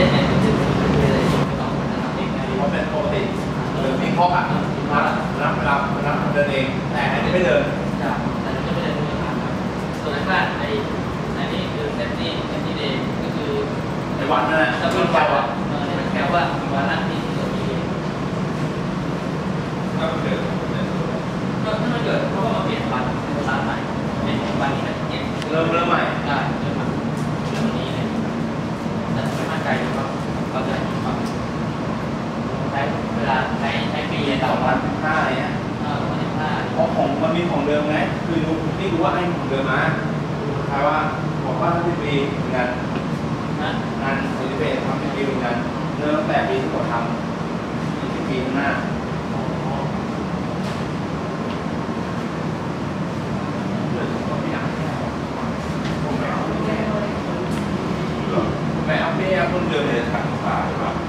เนี่ยคือเลยไม่ต้องทำเองนะเพราะเป็นปกติหรือมีข้อขัดรับเวลาเดินเองแต่อันนี้ไม่เดินแต่เราจะไม่เดินด้วยกันครับส่วนแรกในนี้คือเซฟตี้เดย์ก็คือในวันนั่นแหละถ้าเป็นแคลว่าแคลว่าวันละที่สุดที่ก็เกิดก็ถ้ามันเกิดเพราะว่ามาเปลี่ยนวันเป็นร้านใหม่เป็นวันที่มันเก็บเริ่มใหม่ได้เริ่มใหม่เริ่มนี้เลยแต่ไม่มั่นใจว่าเราจะใช้เวลาใช้ปี 2015อะไรเงี้ยเพราะของมันมีของเดิมไงคือนี่รู้ว่าไอ้ของเดิมมาใครว่าบอกว่า10 ปีเหมือนกันงานโอลิเฟสทำ10 ปีเหมือนกันเริ่มตั้งแต่ปีที่ผมทำ20 ปีข้างหน้าไม่เอาคนเดิมเลยถังฝาใช่ปะ